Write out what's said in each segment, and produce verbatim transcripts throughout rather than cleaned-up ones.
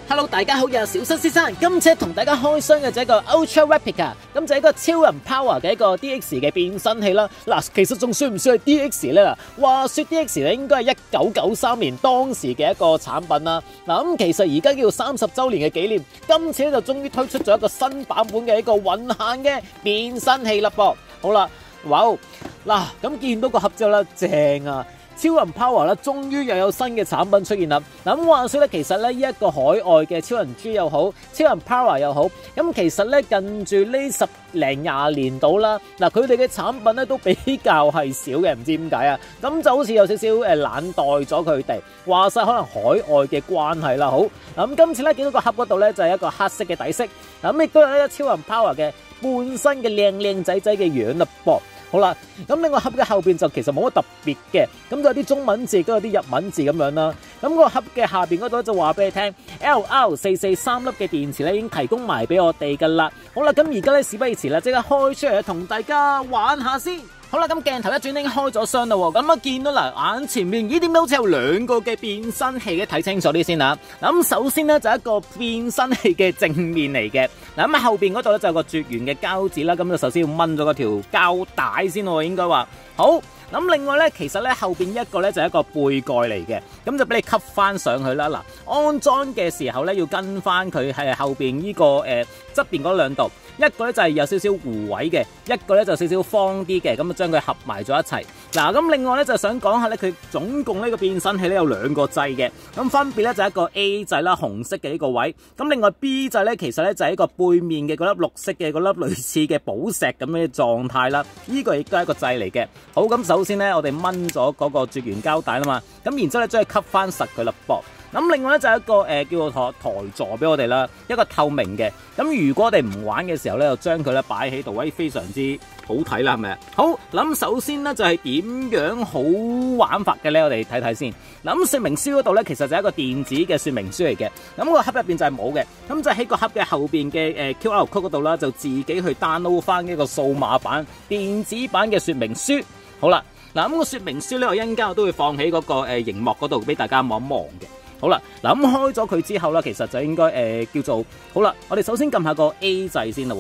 Hello， 大家好，又係小新先生。今次同大家開箱嘅就係一個 Ultra Replica， 咁就係一個超人 Power 嘅一個 D X 嘅變身器啦。嗱，其實仲算唔算係 D X 咧？話說 D X 咧應該係一九九三年當時嘅一個產品啦。嗱，咁其實而家叫做三十週年嘅紀念，今次咧就終於推出咗一個新版本嘅一個混限嘅變身器啦噃。好啦，哇！嗱，咁見到個盒之後咧，正啊！超人 Power 啦，終於又有新嘅產品出現啦。嗱，咁話說咧，其實咧呢一個海外嘅超人 G 又好，超人 Power 又好，咁其實咧近住呢十零廿年到啦，嗱佢哋嘅產品咧都比較係少嘅，唔知點解啊。咁就好似有少少誒懶待咗佢哋，話晒可能海外嘅關係啦。好，咁今次咧見到個盒嗰度咧就係一個黑色嘅底色，咁亦都有一個超人 Power 嘅半身嘅靚靚仔仔嘅樣啦噃。好啦，咁另外盒嘅後邊就其實冇乜特別嘅，咁就有啲中文字，都有啲日文字咁樣啦。咁個盒嘅下邊嗰度就話俾你聽 ，L R 四四三粒嘅電池咧已經提供埋俾我哋噶啦。好啦，咁而家咧事不宜遲啦，即刻開出嚟同大家玩下先。好啦，咁鏡頭一轉已經開咗箱啦，咁啊見到嗱眼前面咦點解好似有兩個嘅變身器嘅？睇清楚啲先啦。嗱咁首先咧就係一個變身器嘅正面嚟嘅，嗱咁啊後邊嗰度咧就有個絕緣嘅膠紙啦，咁就首先要掹咗嗰條膠帶先喎，應該話好。咁另外咧，其實咧後邊一個咧就係一個背蓋嚟嘅，咁就俾你吸翻上去啦。嗱，安裝嘅時候咧要跟翻佢係後邊呢、這個誒側邊嗰兩度，一個咧就係有少少弧位嘅，一個咧就少少方啲嘅，咁就將佢合埋咗一齊。嗱，咁另外咧就想講下咧，佢總共呢個變身器咧有兩個掣嘅，咁分別咧就係一個 A 掣啦，紅色嘅呢個位，咁另外 B 掣咧其實咧就係一個背面嘅嗰粒綠色嘅嗰粒類似嘅寶石咁嘅狀態啦，呢、這個亦都係一個掣嚟嘅。好，咁首先咧我哋掹咗嗰個絕緣膠帶啦嘛，咁然之後咧將佢吸翻實佢啦噃。咁另外咧就係一個誒、呃、叫做台台座俾我哋啦，一個透明嘅。咁如果我哋唔玩嘅時候咧，就將佢咧擺喺度，位非常之好睇啦，係咪？好，咁首先咧就係點樣好玩法嘅咧？我哋睇睇先。嗱，咁說明書嗰度咧，其實就係一個電子嘅說明書嚟嘅。咁個盒入邊就係冇嘅，咁就喺個盒嘅後邊嘅誒 Q R code 嗰度啦，就自己去 download 翻呢個數碼版電子版嘅說明書。好啦，嗱咁個說明書咧，我一陣間我都會放喺嗰個誒熒幕嗰度俾大家望一望嘅。好啦，嗱咁開咗佢之後咧，其實就應該誒、呃、叫做好啦。我哋首先撳下個 A 掣先啦。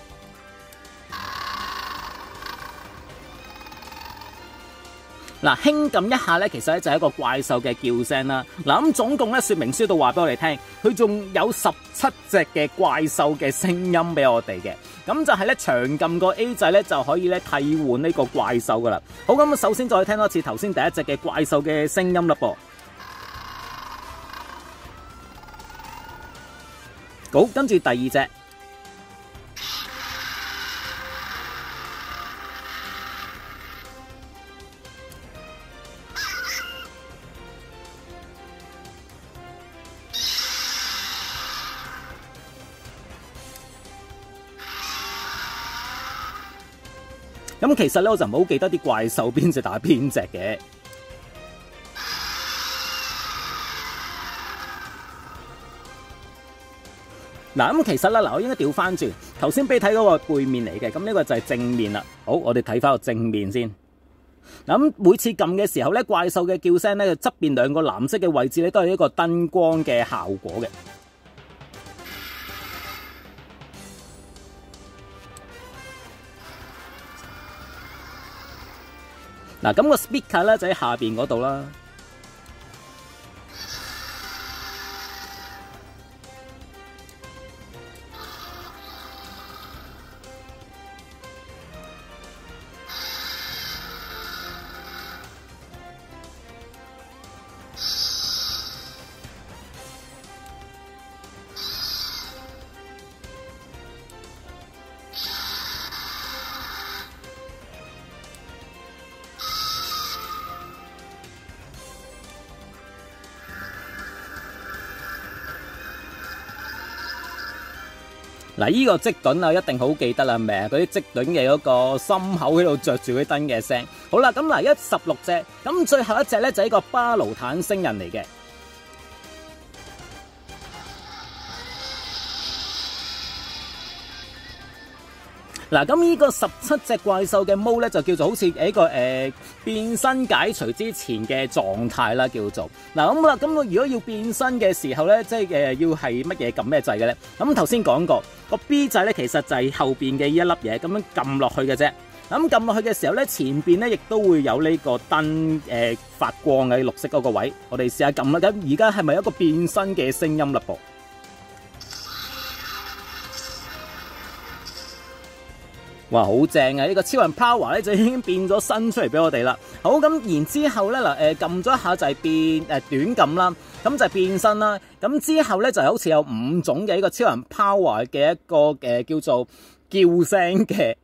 嗱，輕撳一下咧，其實咧就係一個怪獸嘅叫聲啦。嗱咁總共咧說明書度話俾我哋聽，佢仲有十七隻嘅怪獸嘅聲音俾我哋嘅。咁就係咧長撳個 A 掣咧就可以咧替換呢個怪獸噶啦。好，咁首先再聽多次頭先第一隻嘅怪獸嘅聲音啦噃。好，跟住第二隻，咁其實咧我就唔好記得啲怪獸邊隻打邊隻嘅。嗱咁其實啦，嗱我應該調翻轉，頭先俾你睇嗰個背面嚟嘅，咁呢個就係正面啦。好，我哋睇翻個正面先。嗱咁每次撳嘅時候咧，怪獸嘅叫聲咧，側邊兩個藍色嘅位置咧，都係一個燈光嘅效果嘅。嗱咁個 speaker 咧就喺下邊嗰度啦。嗱，依個積盾啊，一定好記得啦，係咪啊？嗰啲積盾嘅嗰個心口喺度着住嗰啲燈嘅聲。好啦，咁嗱，一十六隻，咁最後一隻咧就係一個巴魯坦星人嚟嘅。 嗱，咁呢個十七隻怪獸嘅毛咧，就叫做好似一個誒、呃、變身解除之前嘅狀態啦，叫做嗱咁啦。咁我如果要變身嘅時候咧，即係誒、呃、要係乜嘢撳咩掣嘅咧？咁頭先講過個 B 掣咧，其實就係後邊嘅呢一粒嘢咁樣撳落去嘅啫。咁撳落去嘅時候咧，前邊咧亦都會有呢個燈誒、呃、發光嘅綠色嗰個位。我哋試下撳啦。咁而家係咪一個變身嘅聲音嘞噃？哇，好正啊！呢、這個超人 Power 咧就已經變咗身出嚟俾我哋啦。好，咁然之後咧嗱，誒撳咗一下就係變誒、呃、短撳啦，咁就係變身啦。咁之後咧就好似有五種嘅呢個超人 Power 嘅一個誒、呃、叫做叫聲嘅。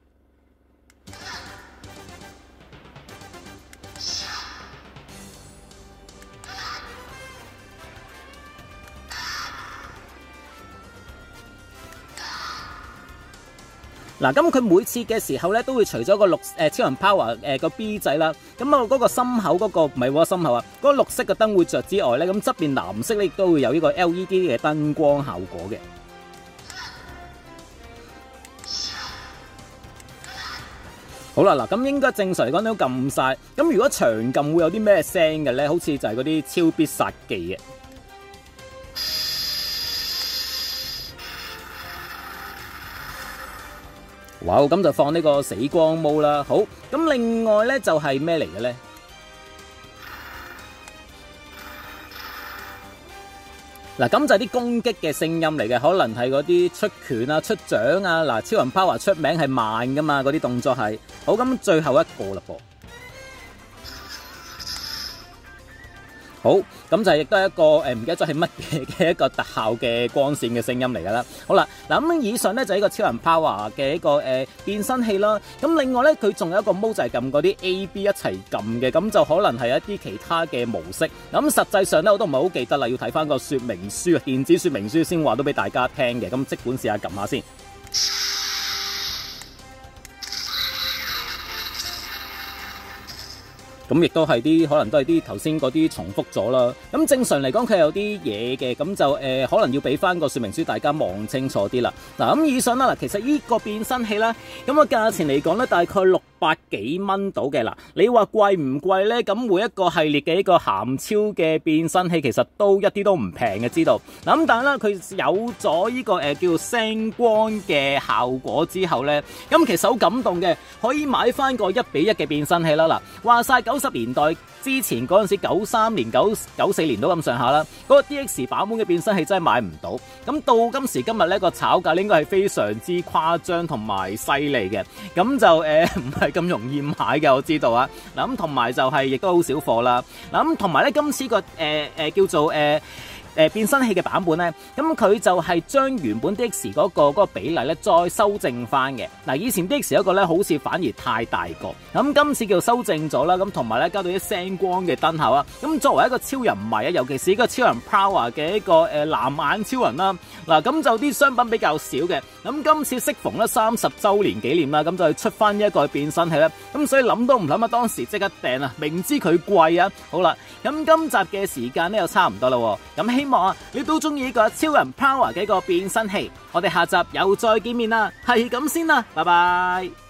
嗱，咁佢每次嘅時候咧，都會除咗個綠誒超人 Power 誒個 B 仔啦，咁啊嗰個心口嗰個唔係喎心口啊，嗰個綠色嘅燈會着之外咧，咁側邊藍色咧亦都會有呢個 L E D 嘅燈光效果嘅。好啦，嗱，咁應該正常嚟講都撳晒。咁如果長撳會有啲咩聲嘅咧？好似就係嗰啲超必殺技嘅。哇！咁就放呢個死光毛啦。好，咁另外咧就係咩嚟嘅咧？嗱，咁就係啲攻擊嘅聲音嚟嘅，可能係嗰啲出拳啊、出掌啊。嗱，超人 Power 出名係慢噶嘛，嗰啲動作係。好，咁最後一個啦噃。好，咁就係亦都係一個誒唔記得咗係乜嘢嘅一個特效嘅光線嘅聲音嚟噶啦。好啦，嗱咁以上咧就係一個超人 Power 嘅一個誒、呃、變身器啦。咁另外咧佢仲有一個模就係撳嗰啲 A B 一齊撳嘅，咁就可能係一啲其他嘅模式。咁實際上咧我都唔係好記得啦，要睇翻個說明書啊，電子說明書先話到俾大家聽嘅。咁即管試下撳下先。咁亦都係啲可能都係啲頭先嗰啲重複咗啦。咁正常嚟講佢有啲嘢嘅，咁就誒、呃、可能要俾翻個說明書大家望清楚啲啦。嗱，咁以上啦，嗱，其實呢個變身器啦，咁個價錢嚟講咧大概六百幾蚊到嘅。嗱，你話貴唔貴咧？咁每一個系列嘅呢個鹹超嘅變身器其實都一啲都唔平嘅，知道。嗱，咁但係咧佢有咗呢個誒叫做聲光嘅效果之後咧，咁其實好感動嘅，可以買翻個一比一嘅變身器啦。嗱，話晒九十年代之前嗰陣時，九三年、九九四年都咁上下啦。嗰個 D X 版本嘅變身器真係買唔到。咁到今時今日呢個炒價應該係非常之誇張同埋犀利嘅。咁就誒唔係咁容易買嘅，我知道啊。嗱，咁同埋就係亦都好少貨啦。嗱，咁同埋咧今次個誒誒、呃、叫做誒。呃誒變身器嘅版本咧，咁佢就係將原本 D X 嗰個嗰個比例咧再修正翻嘅。嗱，以前 D X 嗰個咧好似反而太大個，咁今次叫修正咗啦，咁同埋咧加到啲聲光嘅燈效啊。咁作為一個超人迷啊，尤其是呢個超人 Power 嘅一個誒藍眼超人啦，嗱咁就啲商品比較少嘅。咁今次適逢咧三十週年紀念啦，咁就出翻一個變身器啦。咁所以諗都唔諗啊，當時即刻訂啊，明知佢貴啊。好啦，咁今集嘅時間咧又差唔多啦，咁希望啊你都中意呢個超人 Power 嘅一個變身器，我哋下集又再見面啦，係咁先啦，拜拜。